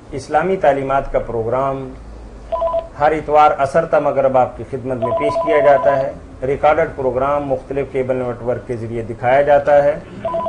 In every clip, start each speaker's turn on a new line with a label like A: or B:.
A: اسلامی تعلیمات کا پروگرام ہر اتوار عصر تا مغرب آپ کی خدمت میں پیش کیا جاتا ہے۔ ریکارڈڈ پروگرام مختلف کیبل نیٹ ورک کے ذریعے دکھایا جاتا ہے۔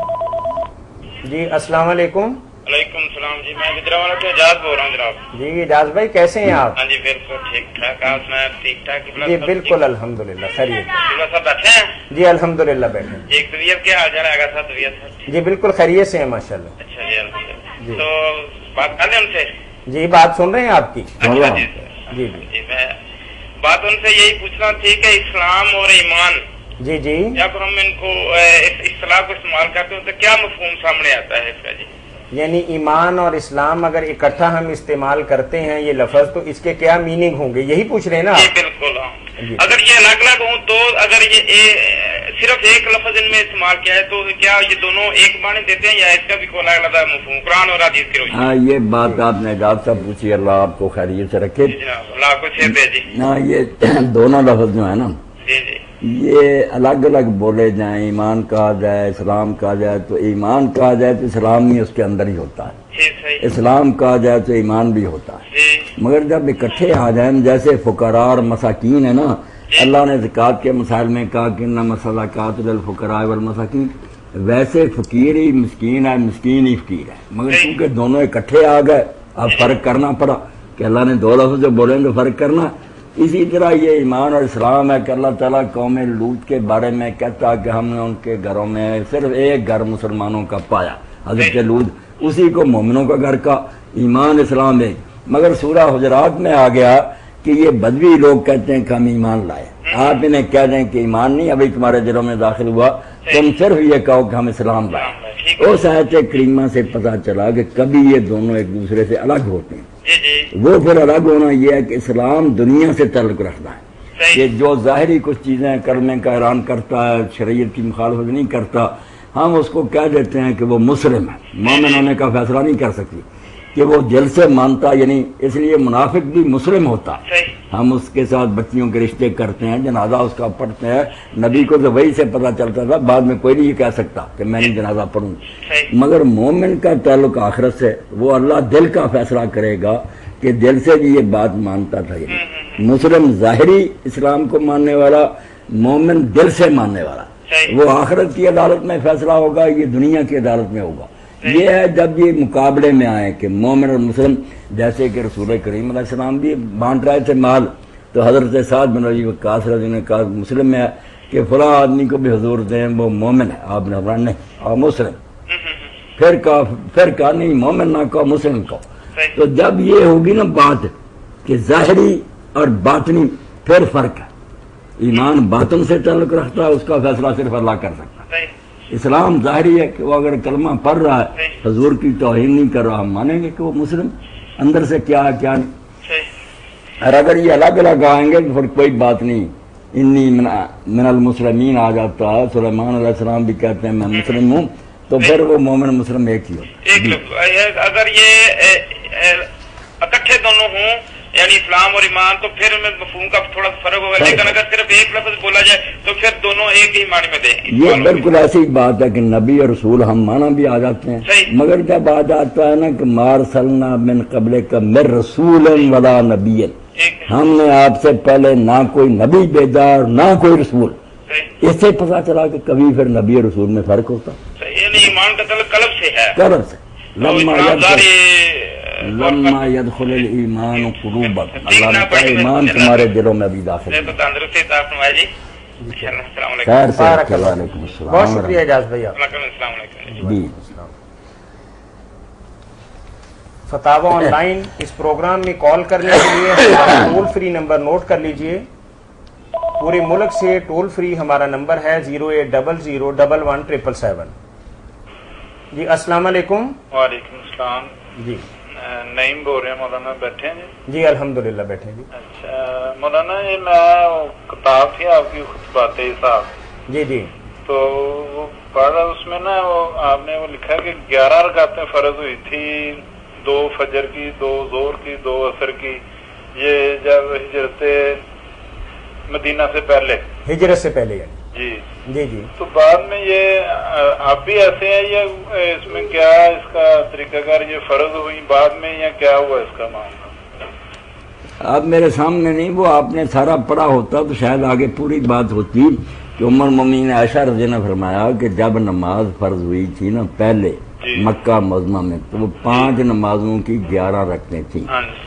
A: جی السلام علیکم۔
B: وعلیکم السلام جی، میں گجرانوالہ سے اعجاز بول رہا ہوں جناب۔
A: جی اعجاز بھائی کیسے ہیں آپ؟
B: ہاں جی بالکل ٹھیک ٹھاک، آپ سنائیں ٹھیک ٹھاک؟
A: جی بالکل الحمدللہ خیریت۔
B: سب بیٹھے ہیں؟
A: جی الحمدللہ بیٹھے ہیں۔
B: ایک طبیعت کیا حال چال ہے صاحب؟ طبیعت
A: جی بالکل خیریت سے ہیں ماشاءاللہ۔
B: اچھا جی الحمدللہ۔ تو بات کر لیں ان سے؟
A: جی بات سن رہے ہیں آپ کی؟
B: اچھا جی
A: جی
B: جی میں بات ان سے یہی پوچھنا تھی کہ اسلام اور ایمان،
A: جی جی
B: جب ہم ان کو اس اصطلاح کو استعمال کرتے ہیں تو کیا مفہوم سامنے آتا ہے اس کا؟ جی
A: یعنی ایمان اور اسلام اگر اکٹھا ہم استعمال کرتے ہیں یہ لفظ تو اس کے کیا میننگ ہوں گے، یہی پوچھ رہے ہیں نا؟
B: جی بالکل ہاں۔ اگر یہ الگ الگ ہوں تو اگر یہ صرف ایک لفظ ان میں استعمال کیا ہے تو کیا یہ دونوں ایک معنی دیتے ہیں یا اس کا بھی کوئی الگ الگ مفہوم قرآن اور حدیث کی روشنی؟
C: ہاں یہ بات آپ نے اعجاز صاحب پوچھی، اللہ آپ کو خیریت سے رکھے۔
B: جناب اللہ کو خیر دے جی۔
C: ہاں یہ دونوں لفظ جو ہے نا
B: جی جی
C: یہ الگ الگ بولے جائیں، ایمان کہا جائے اسلام کہا جائے تو ایمان کہا جائے تو اسلام ہی اس کے اندر ہی ہوتا ہے،
B: جی صحیح
C: اسلام کہا جائے تو ایمان بھی ہوتا ہے،
B: جی
C: مگر جب اکٹھے آ جائیں جیسے فقراء اور مساکین ہے نا، اللہ نے زکوٰۃ کے مسائل میں کہا کہ انما الصدقات للفقراء والمساکین، ویسے فقیر ہی مسکین ہے، مسکین ہی فقیر ہے، مگر چونکہ دونوں اکٹھے آ گئے اب فرق کرنا پڑا کہ اللہ نے دو لفظ جو بولیں تو فرق کرنا۔ اسی طرح یہ ایمان اور اسلام ہے کہ اللہ تعالیٰ قوم لوط کے بارے میں کہتا کہ ہم نے ان کے گھروں میں صرف ایک گھر مسلمانوں کا پایا، حضرت لوط، اسی کو مومنوں کا گھر کا، ایمان اسلام ہے۔ مگر سورہ حجرات میں آ گیا کہ یہ بدوی لوگ کہتے ہیں کہ ہم ایمان لائے، آپ انہیں کہہ دیں کہ ایمان نہیں ابھی تمہارے دلوں میں داخل ہوا، تم صرف یہ کہو کہ ہم اسلام لائے۔ اس آیت کریمہ سے پتہ چلا کہ کبھی یہ دونوں ایک دوسرے سے الگ ہوتے ہیں، وہ پھر الگ ہونا یہ ہے کہ اسلام دنیا سے تعلق رکھتا ہے کہ جو ظاہری کچھ چیزیں کرنے کا اعلان کرتا ہے، شریعت کی مخالفت نہیں کرتا، ہم اس کو کہہ دیتے ہیں کہ وہ مسلم ہے، مومن ہونے کا فیصلہ نہیں کر سکتی کہ وہ دل سے مانتا، یعنی اس لیے منافق بھی مسلم ہوتا، ہم اس کے ساتھ بچیوں کے رشتے کرتے ہیں، جنازہ اس کا پڑھتے ہیں، نبی کو تو وہی سے پتہ چلتا تھا، بعد میں کوئی نہیں کہہ سکتا کہ میں نہیں جنازہ پڑھوں، مگر مومن کا تعلق آخرت سے، وہ اللہ دل کا فیصلہ کرے گا کہ دل سے بھی یہ بات مانتا تھا، یعنی مسلم ظاہری اسلام کو ماننے والا، مومن دل سے ماننے والا، وہ آخرت کی عدالت میں فیصلہ ہوگا، یہ دنیا کی عدالت میں ہوگا۔ یہ ہے جب یہ مقابلے میں آئے کہ مومن اور مسلم، جیسے کہ رسول کریم علیہ السلام بھی بانٹ رہے تھے مال، تو حضرت سعد بن ابی وقاص رضی اللہ عنہ نے کہا مسلم میں ہے کہ فلاں آدمی کو بھی حضور دیں وہ مومن ہے، آپ نے فرمایا نہیں اور مسلم، پھر کہا نہیں مومن نہ کہو مسلم کہو۔ تو جب یہ ہوگی نا بات کہ ظاہری اور باطنی پھر فرق ہے، ایمان باطن سے تعلق رکھتا ہے، اس کا فیصلہ صرف اللہ کر سکتا ہے، اسلام ظاہری ہے کہ وہ اگر کلمہ پڑھ رہا ہے حضور کی توہین نہیں کر رہا، ہم مانیں گے کہ وہ مسلم اندر سے کیا ہے کیا نہیں، اور اگر یہ الگ الگ آئیں گے تو پھر کوئی بات نہیں، انی من المسلمین آ جاتا ہے، سلیمان علیہ السلام بھی کہتے ہیں میں مسلم ہوں، تو پھر وہ مومن مسلم ایک ہی ہو۔
B: اگر یہ اکٹھے دونوں ہوں یعنی اسلام اور ایمان تو پھر میں مفہوم کا تھوڑا فرق ہوگا، لیکن اگر صرف ایک لفظ بولا جائے تو پھر دونوں ایک ہی معنی میں دیں۔
C: یہ بالکل ایسی بات ہے کہ نبی اور رسول ہم مانا بھی آ جاتے ہیں، مگر جب آ جاتا ہے نا کہ مارسلنا من قبل کا من رسول ولا نبی، ہم نے آپ سے پہلے نہ کوئی نبی بھیجا اور نہ کوئی رسول، اس سے پتا چلا کہ کبھی پھر نبی اور رسول میں فرق ہوتا،
B: یعنی ایمان کا تعلق قلب سے ہے،
C: قلب سے، لما يدخل الایمان قلوبا، اللہ نے کہا ایمان تمہارے دلوں میں بھی داخل ہے۔ خیر سے وعلیکم السلام،
A: بہت شکریہ اعجاز بھائی آپ۔
C: جی
A: فتاوا آن لائن اس پروگرام میں کال کرنے کے لیے ہمارا ٹول فری نمبر نوٹ کر لیجئے، پورے ملک سے ٹول فری ہمارا نمبر ہے 08001117777۔ جی السلام علیکم۔
B: وعلیکم السلام
A: جی
B: نعیم بول رہے ہیں مولانا، بیٹھے ہیں
A: جی الحمدللہ بیٹھے جی۔
B: اچھا مولانا یہ میں کتاب تھی آپ کی خطبات صاحب،
A: جی جی
B: تو وہ پڑھا، اس میں نا وہ آپ نے وہ لکھا کہ 11 رکعتیں فرض ہوئی تھی، 2 فجر کی، 2 ظہر کی، 2 عصر کی، یہ جب ہجرت مدینہ سے پہلے،
A: ہجرت سے پہلے
B: جی
A: جی جی
D: تو بعد میں یہ آپ بھی ایسے ہیں یا اس میں کیا اس کا طریقہ کار، یہ فرض ہوئی بعد میں یا کیا ہوا اس کا معاملہ؟
C: اب میرے سامنے نہیں، وہ آپ نے سارا پڑھا ہوتا تو شاید آگے پوری بات ہوتی کہ عمر مومنین عائشہ رضی اللہ عنہا نے فرمایا کہ جب نماز فرض ہوئی تھی نا پہلے مکہ معظمہ میں، تو وہ 5 نمازوں کی 11 رکعتیں تھیں.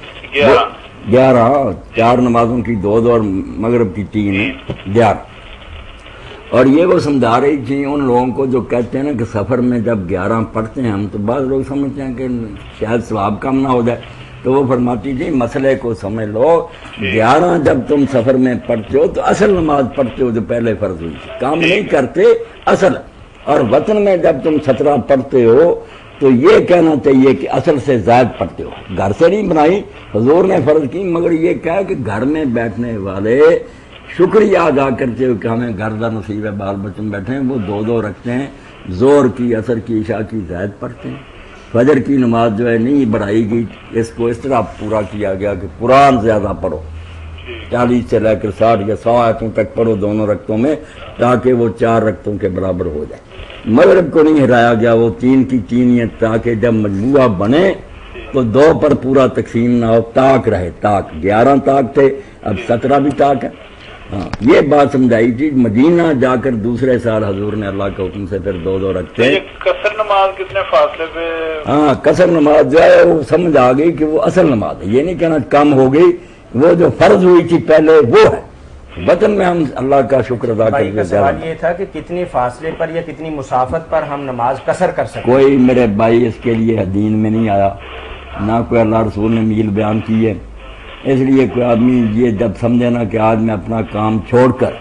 C: 11 4 نمازوں کی 2 اور مغرب کی 3 11. اور یہ وہ سمجھا رہی تھی ان لوگوں کو جو کہتے ہیں نا کہ سفر میں جب 11 پڑھتے ہیں ہم، تو بعض لوگ سمجھتے ہیں کہ شاید ثواب کم نہ ہو جائے، تو وہ فرماتی تھی مسئلے کو سمجھ لو، 11 جب تم سفر میں پڑھتے ہو تو اصل نماز پڑھتے ہو جو پہلے فرض ہوئی تھی، کام نہیں کرتے اصل. اور وطن میں جب تم 17 پڑھتے ہو تو یہ کہنا چاہیے کہ اصل سے زائد پڑھتے ہو. گھر سے نہیں بنائی، حضور نے فرض کی، مگر یہ کہا کہ گھر میں بیٹھنے والے شکریہ ادا کرتے ہو کہ ہمیں گھر کا نصیب ہے، بال بچوں بیٹھے ہیں، وہ 2 رکھتے ہیں، زور کی، عصر کی، عشاء کی زائد پڑھتے ہیں. فجر کی نماز جو ہے نہیں بڑھائی گئی، اس کو اس طرح پورا کیا گیا کہ قرآن زیادہ پڑھو، 40 سے لے کر 60 یا 100 آیتوں تک پڑھو 2 رکعتوں میں، تاکہ وہ 4 رکعتوں کے برابر ہو جائے. مغرب کو نہیں ہرایا گیا، وہ 3 کی 3 ہے، تاکہ جب مجموعہ بنے تو 2 پر پورا تقسیم نہ ہو، تاک رہے. تاک 11 تاک تھے، اب 17 بھی تاک ہے. ہاں یہ بات سمجھائی تھی. مدینہ جا کر دوسرے سال حضور نے اللہ کے حکم سے پھر 2 رکھتے.
D: قصر نماز کتنے فاصلے پہ؟
C: ہاں قصر نماز جو ہے وہ سمجھ آ گئی کہ وہ اصل نماز ہے، یہ نہیں کہنا کم ہو گئی، وہ جو فرض ہوئی تھی پہلے وہ ہے. وطن میں ہم اللہ کا شکر ادا
A: بھائی کا سوال یہ تھا کہ کتنے فاصلے پر یا کتنی مسافت پر ہم نماز قصر کر سکتے؟
C: کوئی میرے بھائی اس کے لیے دین میں نہیں آیا، نہ کوئی اللہ رسول نے میل بیان کی ہے. اس لیے کوئی آدمی یہ جب سمجھے نا کہ آج میں اپنا کام چھوڑ کر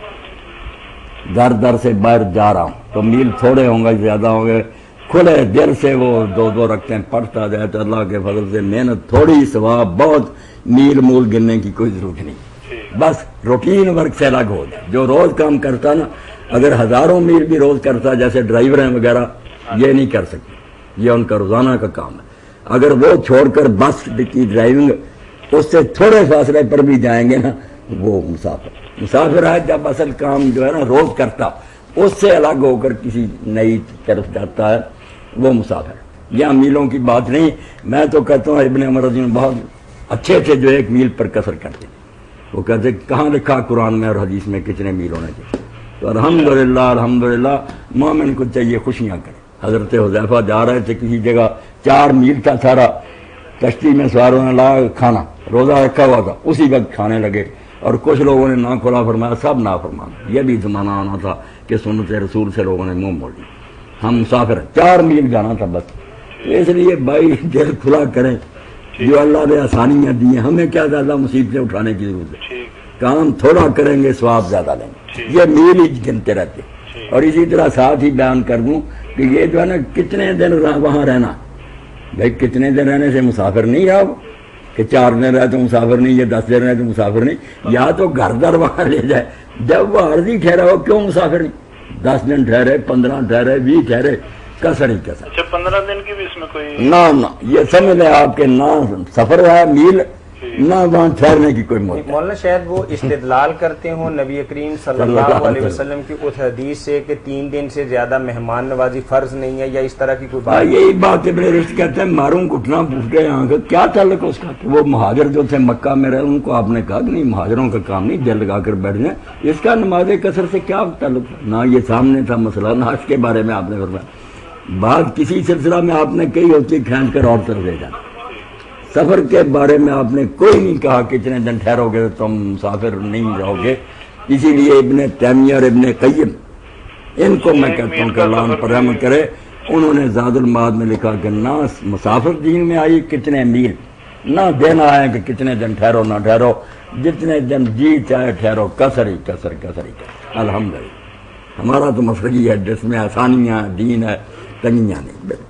C: در سے باہر جا رہا ہوں تو میل تھوڑے ہوں گے زیادہ ہوں گے، کھلے دل سے وہ 2 رکھتے ہیں پڑھتا جائے تو اللہ کے فضل سے محنت تھوڑی ثواب بہت، میل مول گننے کی کوئی ضرورت نہیں. بس روٹین ورک سے الگ ہو جائے. جو روز کام کرتا نا، اگر 1000 میل بھی روز کرتا جیسے ڈرائیور ہیں وغیرہ، یہ نہیں کر سکتے، یہ ان کا روزانہ کا کام ہے. اگر وہ چھوڑ کر بس کی ڈرائیونگ اس سے تھوڑے فاصلے پر بھی جائیں گے نا، وہ مسافر ہے. جب اصل کام جو ہے نا روز کرتا اس سے الگ ہو کر کسی نئی طرف جاتا ہے، وہ مسافر. یہاں میلوں کی بات نہیں. میں تو کہتا ہوں ابن عمر رضی اللہ عنہ بہت اچھے تھے جو 1 میل پر قصر کرتے. وہ کہتے کہاں لکھا قرآن میں اور حدیث میں کتنے میل ہونے چاہیے. تو الحمدللہ مومن کو چاہیے خوشیاں کرے. حضرت حذیفہ جا رہے تھے کسی جگہ، 4 میل تھا سارا، کشتی میں سواروں نے لا کھانا، روزہ رکھا ہوا تھا، اسی وقت کھانے لگے. اور کچھ لوگوں نے نہ کھلا فرمایا، سب نہ فرمانا. یہ بھی زمانہ آنا تھا کہ سنت رسول سے لوگوں نے منہ موڑ لی. ہم مسافر 4 میل جانا تھا بس. اس لیے بھائی دل کھلا کریں، جو اللہ نے آسانیاں دی ہیں، ہمیں کیا زیادہ مصیبتیں اٹھانے کی ضرورت ہے. کام تھوڑا کریں گے ثواب زیادہ لیں گے. یہ میل ہی گنتے رہتے. اور اسی طرح ساتھ ہی بیان کر دوں کہ یہ جو ہے نا کتنے دن وہاں رہنا، بھائی کتنے دن رہنے سے مسافر نہیں رہا وہ، کہ 4 دن رہے تو مسافر نہیں، یا 10 دن رہے تو مسافر نہیں. یا تو گھر در وہاں لے جائے، جب وہ عرضی ٹھہرا ہو کیوں مسافر نہیں. 10 دن ٹھہرے، 15 ٹھہرے، 20 ٹھہرے، قصر ہی قصر.
D: اچھا 15 دن کی بھی اس میں کوئی
C: نہ یہ سمجھ لیں آپ کے نہ سفر ہے میل، نہ وہاں ٹھہرنے کی کوئی موت.
A: مولانا شاید وہ استدلال کرتے ہوں نبی کریم صلی اللہ علیہ وسلم کی اس حدیث سے کہ 3 دن سے زیادہ مہمان نوازی فرض نہیں ہے، یا اس طرح کی کوئی بات.
C: یہی بات ابن رشد کہتے ہیں ماروں گھٹنا پھوٹ گئے یہاں کا. کیا تعلق اس کا کہ وہ مہاجر جو تھے مکہ میں رہے، ان کو آپ نے کہا کہ نہیں مہاجروں کا کام نہیں دل لگا کر بیٹھ جائیں. اس کا نماز قصر سے کیا تعلق؟ نہ یہ سامنے تھا مسئلہ، نہ اس کے بارے میں آپ نے فرمایا. بات کسی سلسلہ میں آپ نے کہی ہوتی کھینچ کر اور طرف لے جانا. سفر کے بارے میں آپ نے کوئی نہیں کہا کتنے دن ٹھہرو گے تو تم مسافر نہیں رہو گے. اسی لیے ابن تیمیہ اور ابن قیم، ان کو میں کہتا ہوں کہ اللہ ان پر رحمت کرے، انہوں نے زاد المعاد میں لکھا کہ نہ مسافر دین میں آئی کتنے میل، نہ دن آئے کہ کتنے دن ٹھہرو نہ ٹھہرو، جتنے دن جی چاہے ٹھہرو، قصر ہی قصر قصر ہی قصر. الحمدللہ ہمارا تو مسئلہ ہے جس میں آسانیاں دین ہے، تنگیاں نہیں.